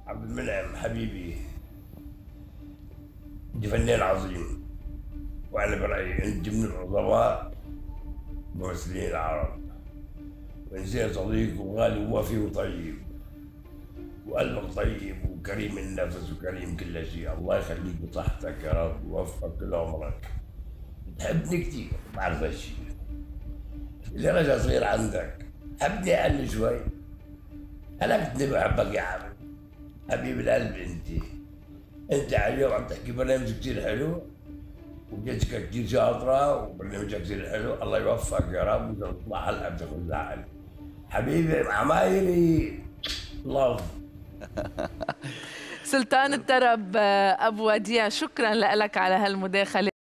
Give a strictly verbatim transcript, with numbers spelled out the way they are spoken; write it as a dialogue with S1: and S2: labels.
S1: عبد المنعم حبيبي، انت فنان عظيم، وانا برايي انت من العظماء الممثلين العرب، وانسان صديق وغالي ووفي وطيب، وقلبك طيب وكريم النفس وكريم كل شيء. الله يخليك بصحتك يا رب ويوفقك كل عمرك. بتحبني كثير، بعرف هالشيء. اللي رجع صغير عندك حبني اقل شوي. انا كنت بحبك يا عم، حبيب القلب انت. انت على اليوم عم تحكي برنامج كثير حلو، وجدتك كثير شاطره، وبرنامجك كثير حلو. الله يوفقك يا رب، وإذا تطلع حلقه بتاخذ زعل. حبيبي عمايري لاف.
S2: سلطان الطرب، ابو وديع، شكرا لك على هالمداخله.